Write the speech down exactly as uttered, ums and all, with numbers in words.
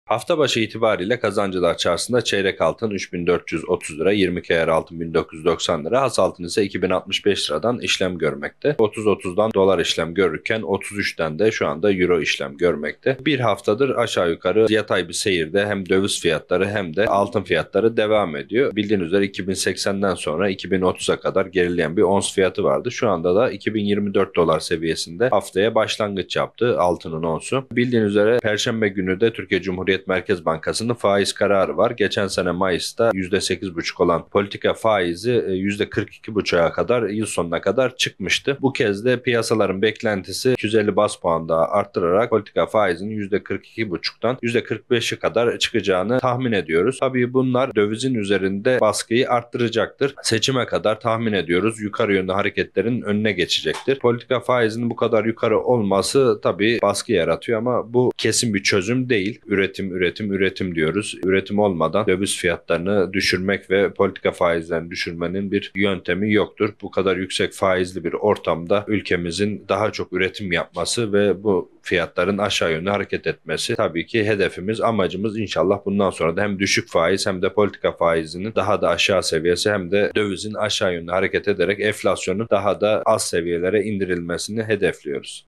Hafta başı itibariyle Kazancılar Çarşısı'nda çeyrek altın üç bin dört yüz otuz lira, yirmi K R altın bin dokuz yüz doksan lira, has altın ise iki bin altmış beş liradan işlem görmekte. otuz otuzdan dolar işlem görürken otuz üçten de şu anda euro işlem görmekte. Bir haftadır aşağı yukarı yatay bir seyirde hem döviz fiyatları hem de altın fiyatları devam ediyor. Bildiğiniz üzere iki bin seksenden sonra iki bin otuza kadar gerileyen bir ons fiyatı vardı. Şu anda da iki bin yirmi dört dolar seviyesinde haftaya başlangıç yaptı altının onsu. Bildiğiniz üzere Perşembe günü de Türkiye Cumhuriyet Merkez Bankası'nın faiz kararı var. Geçen sene Mayıs'ta yüzde sekiz buçuk olan politika faizi yüzde kırk iki buçuğa kadar, yıl sonuna kadar çıkmıştı. Bu kez de piyasaların beklentisi iki yüz elli baz puan daha arttırarak politika faizinin yüzde kırk iki buçuktan yüzde kırk beşe kadar çıkacağını tahmin ediyoruz. Tabii bunlar dövizin üzerinde baskıyı arttıracaktır. Seçime kadar tahmin ediyoruz yukarı yönlü hareketlerin önüne geçecektir. Politika faizinin bu kadar yukarı olması tabii baskı yaratıyor ama bu kesin bir çözüm değil. Üretim, üretim, üretim diyoruz. Üretim olmadan döviz fiyatlarını düşürmek ve politika faizlerini düşürmenin bir yöntemi yoktur. Bu kadar yüksek faizli bir ortamda ülkemizin daha çok üretim yapması ve bu fiyatların aşağı yönlü hareket etmesi tabii ki hedefimiz, amacımız. İnşallah bundan sonra da hem düşük faiz hem de politika faizinin daha da aşağı seviyesi hem de dövizin aşağı yönlü hareket ederek enflasyonun daha da az seviyelere indirilmesini hedefliyoruz.